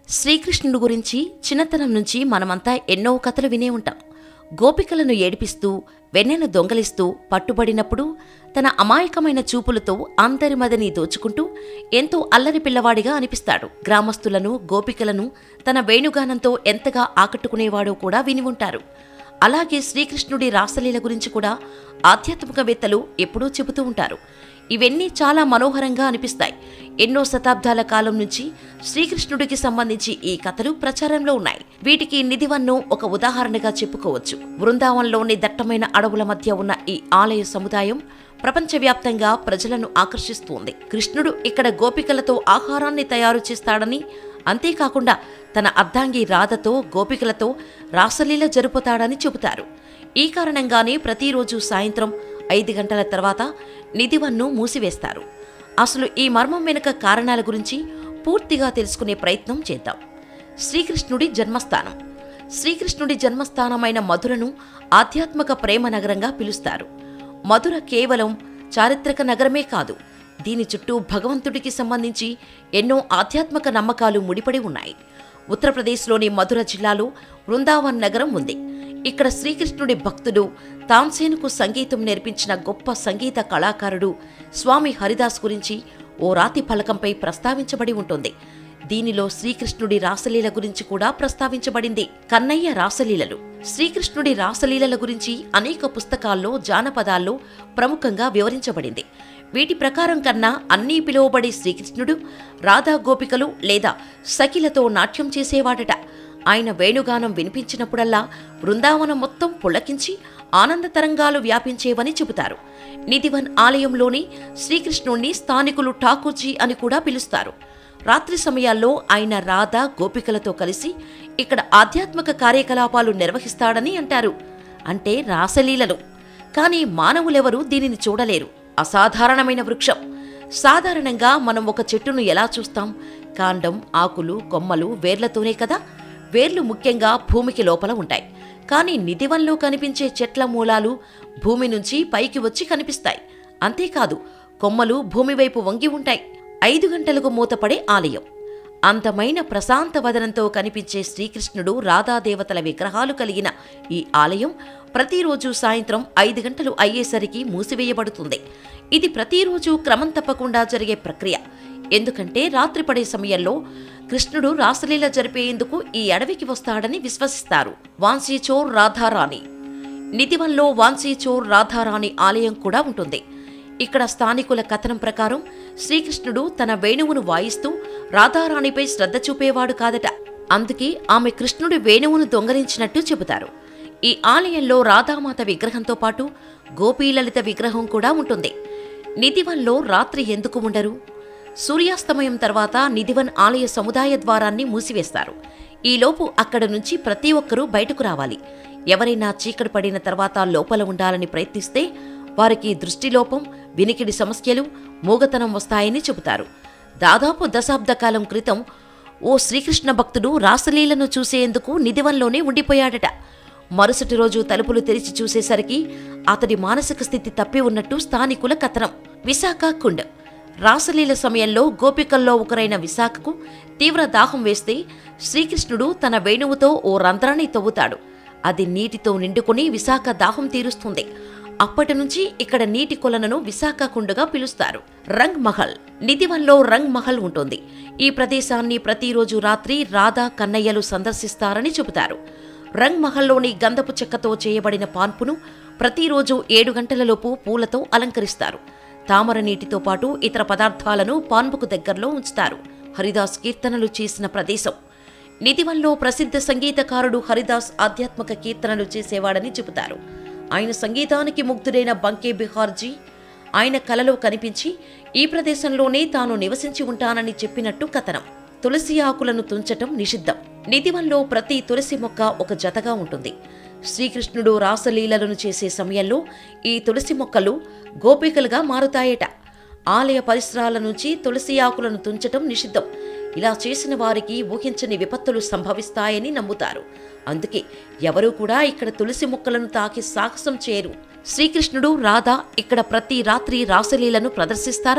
శ్రీకృష్ణుడు గురించి చిన్నతనం నుంచి మనమంతా ఎన్నో కథలు వినే ఉంటాం. గోపికలను ఏడిపిస్తూ వెన్నెను దొంగలిస్తూ పట్టుబడినప్పుడు తన అమాయకమైన చూపులతో అందరి మదిని దోచుకుంటూ ఎంతో అల్లరి పిల్లవాడిగా అనిపిస్తాడు. గ్రామస్తులను గోపికలను తన వేణుగానంతో ఎంతగా ఆకట్టుకునేవాడో కూడా విని ఉంటారు. అలాగే శ్రీకృష్ణుడి రాసలీల గురించి కూడా ఆధ్యాత్మికవేత్తలు ఎప్పుడూ చెబుతూ ఉంటారు. ఇవన్నీ చాలా మనోహరంగా అనిపిస్తాయి. ఎన్నో శతాబ్దాల కాలం నుంచి శ్రీకృష్ణుడికి సంబంధించి ఈ కథలు ప్రచారంలో ఉన్నాయి. వీటికి నిధివన్ను ఒక ఉదాహరణగా చెప్పుకోవచ్చు. బృందావనంలోని దట్టమైన అడవుల మధ్య ఉన్న ఈ ఆలయ సముదాయం ప్రపంచవ్యాప్తంగా ప్రజలను ఆకర్షిస్తోంది. కృష్ణుడు ఇక్కడ గోపికలతో ఆహారాన్ని తయారు చేస్తాడని, అంతేకాకుండా తన అర్ధాంగి రాధతో గోపికలతో రాసలీల జరుపుతాడని చెబుతారు. ఈ కారణంగానే ప్రతిరోజు సాయంత్రం 5 గంటల తర్వాత నిధివన్ను మూసివేస్తారు. అసలు ఈ మర్మం వెనుక కారణాల గురించి పూర్తిగా తెలుసుకునే ప్రయత్నం చేద్దాం. శ్రీకృష్ణుడి జన్మస్థానం. శ్రీకృష్ణుడి జన్మస్థానమైన మధురను ఆధ్యాత్మిక ప్రేమ నగరంగా పిలుస్తారు. మధుర కేవలం చారిత్రక నగరమే కాదు, దీని చుట్టూ భగవంతుడికి సంబంధించి ఎన్నో ఆధ్యాత్మిక నమ్మకాలు ముడిపడి ఉన్నాయి. ఉత్తరప్రదేశ్లోని మధుర జిల్లాలో బృందావన్ నగరం ఉంది. ఇక్కడ శ్రీకృష్ణుడి భక్తుడు తాన్సేనుకు సంగీతం నేర్పించిన గొప్ప సంగీత కళాకారుడు స్వామి హరిదాస్ గురించి ఓ రాతి ఫలకంపై ప్రస్తావించబడి ఉంటుంది. దీనిలో శ్రీకృష్ణుడి రాసలీల గురించి కూడా ప్రస్తావించబడింది. కన్నయ్య రాసలీలలు. శ్రీకృష్ణుడి రాసలీలల గురించి అనేక పుస్తకాల్లో, జానపదాల్లో ప్రముఖంగా వివరించబడింది. వీటి ప్రకారం కన్నా అన్నీ పిలువబడే శ్రీకృష్ణుడు రాధా గోపికలు లేదా సఖిలతో నాట్యం చేసేవాడట. ఆయన వేణుగానం వినిపించినప్పుడల్లా బృందావనం మొత్తం పులకించి ఆనంద తరంగాలు వ్యాపించేవని చెబుతారు. నిధివన్ ఆలయంలోని శ్రీకృష్ణుణ్ణి స్థానికులు ఠాకూర్జీ అని కూడా పిలుస్తారు. రాత్రి సమయాల్లో ఆయన రాధా గోపికలతో కలిసి ఇక్కడ ఆధ్యాత్మిక కార్యకలాపాలు నిర్వహిస్తాడని అంటారు. అంటే రాసలీలలు. కానీ మానవులెవరూ దీనిని చూడలేరు. అసాధారణమైన వృక్షం. సాధారణంగా మనం ఒక చెట్టును ఎలా చూస్తాం? కాండం, ఆకులు, కొమ్మలు, వేర్లతోనే కదా. వేర్లు ముఖ్యంగా భూమికి లోపల ఉంటాయి. కానీ నిధివన్లో కనిపించే చెట్ల మూలాలు భూమి నుంచి పైకి వచ్చి కనిపిస్తాయి. అంతేకాదు, కొమ్మలు భూమి వైపు వంగి ఉంటాయి. 5 గంటలకు మూతపడే ఆలయం. అందమైన ప్రశాంత వదనంతో కనిపించే శ్రీకృష్ణుడు, రాధాదేవతల విగ్రహాలు కలిగిన ఈ ఆలయం ప్రతిరోజు సాయంత్రం 5 గంటలు అయ్యేసరికి మూసివేయబడుతుంది. ఇది ప్రతిరోజు క్రమం తప్పకుండా జరిగే ప్రక్రియ. ఎందుకంటే రాత్రి పడే సమయంలో కృష్ణుడు రాసలీల జరిపేందుకు ఈ అడవికి వస్తాడని విశ్వసిస్తారు. వాన్సీచోర్ రాధారాణి. నిధివన్లో వాన్సీచోర్ రాధారాణి ఆలయం కూడా ఉంటుంది. ఇక్కడ స్థానికుల కథనం ప్రకారం శ్రీకృష్ణుడు తన వేణువును వాయిస్తూ రాధారాణిపై శ్రద్ధ చూపేవాడు కాదట. అందుకే ఆమె కృష్ణుడి వేణువును దొంగలించినట్టు చెబుతారు. ఈ ఆలయంలో రాధామాత విగ్రహంతో పాటు గోపీలలిత విగ్రహం కూడా ఉంటుంది. నిధివన్లో రాత్రి ఎందుకు ఉండరు? సూర్యాస్తమయం తర్వాత నిధివన్ ఆలయ సముదాయ ద్వారాన్ని మూసివేస్తారు. ఈలోపు అక్కడ నుంచి ప్రతి ఒక్కరూ బయటకు రావాలి. ఎవరైనా చీకటి పడిన తర్వాత లోపల ఉండాలని ప్రయత్నిస్తే వారికి దృష్టిలోపం, వినికిడి సమస్యలు, మూగతనం వస్తాయని చెబుతారు. దాదాపు దశాబ్ద కాలం క్రితం ఓ శ్రీకృష్ణ భక్తుడు రాసలీలను చూసేందుకు నిధివన్లోనే ఉండిపోయాడట. మరుసటి రోజు తలుపులు తెరిచి చూసేసరికి అతడి మానసిక స్థితి తప్పి ఉన్నట్టు స్థానికుల కథనం. విశాఖ కుండ్. రాసలీల సమయంలో గోపికల్లో ఒకరైన విశాఖకు తీవ్ర దాహం వేస్తే శ్రీకృష్ణుడు తన వేణువుతో ఓ రంధ్రాన్ని తవ్వుతాడు. అది నీటితో నిండుకుని విశాఖ దాహం తీరుస్తుంది. అప్పటి నుంచి ఇక్కడ నీటి కొలనును విశాఖ కుండగా పిలుస్తారు. రంగ్ మహల్. నిధివన్లో రంగ్ మహల్ ఉంటుంది. ఈ ప్రదేశాన్ని ప్రతిరోజు రాత్రి రాధా కన్నయ్యలు సందర్శిస్తారని చెబుతారు. రంగ్ మహల్లోని గంధపు చెక్కతో చేయబడిన పాన్పును ప్రతిరోజు 7 గంటలలోపు పూలతో అలంకరిస్తారు. తామర నీటితో పాటు ఇతర పదార్థాలను పాన్పుకు దగ్గరలో ఉంచుతారు. హరిదాస్ కీర్తనలు చేసిన ప్రదేశం. నిధివన్లో ప్రసిద్ధ సంగీతకారుడు హరిదాస్ ఆధ్యాత్మిక కీర్తనలు చేసేవాడని చెబుతారు. ఆయన సంగీతానికి ముగ్ధుడైన బంకే బిహార్జీ ఆయన కలలో కనిపించి ఈ ప్రదేశంలోనే తాను నివసించి ఉంటానని చెప్పినట్టు కథనం. తులసి ఆకులను తుంచటం నిషిద్ధం. నిధివన్లో ప్రతి తులసి మొక్క ఒక జతగా ఉంటుంది. శ్రీకృష్ణుడు రాసలీలలను చేసే సమయంలో ఈ తులసి మొక్కలు గోపికలుగా మారుతాయట. ఆలయ పరిసరాల నుంచి తులసి ఆకులను తుంచటం నిషిద్ధం. ఇలా చేసిన వారికి ఊహించని విపత్తులు సంభవిస్తాయని నమ్ముతారు. అందుకే ఎవరూ కూడా ఇక్కడ తులసి మొక్కలను తాకి సాహసం చేయరు. శ్రీకృష్ణుడు, రాధ ఇక్కడ ప్రతి రాత్రి రాసలీలను ప్రదర్శిస్తారా?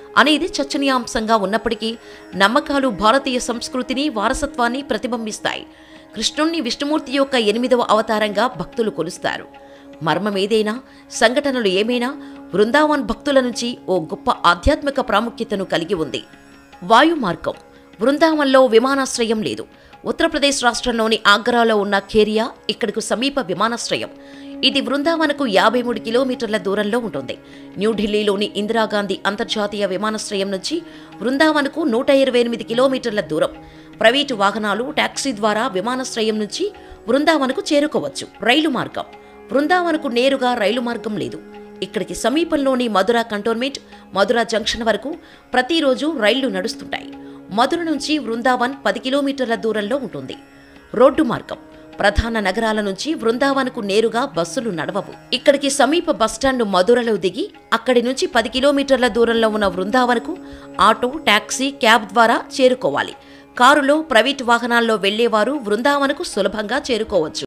అనేది చర్చనీయాంశంగా ఉన్నప్పటికీ నమ్మకాలు భారతీయ సంస్కృతిని, వారసత్వాన్ని ప్రతిబింబిస్తాయి. కృష్ణుణ్ణి విష్ణుమూర్తి యొక్క 8వ అవతారంగా భక్తులు కొలుస్తారు. మర్మమేదైనా, సంఘటనలు ఏమైనా బృందావన్ భక్తుల నుంచి ఓ గొప్ప ఆధ్యాత్మిక ప్రాముఖ్యతను కలిగి ఉంది. వాయుమార్గం. బృందావన్లో విమానాశ్రయం లేదు. ఉత్తరప్రదేశ్ రాష్ట్రంలోని ఆగ్రాలో ఉన్న ఖేరియా ఇక్కడకు సమీప విమానాశ్రయం. ఇది బృందావన్కు 53 కిలోమీటర్ల దూరంలో ఉంటుంది. న్యూఢిల్లీలోని ఇందిరాగాంధీ అంతర్జాతీయ విమానాశ్రయం నుంచి బృందావన్కు 128 కిలోమీటర్ల దూరం. ప్రైవేటు వాహనాలు, టాక్సీ ద్వారా విమానాశ్రయం నుంచి బృందావన్కు చేరుకోవచ్చు. రైలు మార్గం. బృందావన్కు నేరుగా రైలు మార్గం లేదు. ఇక్కడికి సమీపంలోని మధుర కంటోన్మెంట్, మధుర జంక్షన్ వరకు ప్రతిరోజు రైళ్లు నడుస్తుంటాయి. మధుర నుంచి బృందావన్ 10 కిలోమీటర్ల దూరంలో ఉంటుంది. రోడ్డు మార్గం. ప్రధాన నగరాల నుంచి బృందావన్కు నేరుగా బస్సులు నడవవు. ఇక్కడికి సమీప బస్టాండ్ మధురలో దిగి అక్కడి నుంచి 10 కిలోమీటర్ల దూరంలో ఉన్న బృందావన్కు ఆటో, టాక్సీ, క్యాబ్ ద్వారా చేరుకోవాలి. కారులో, ప్రైవేటు వాహనాల్లో వెళ్లేవారు బృందావన్కు సులభంగా చేరుకోవచ్చు.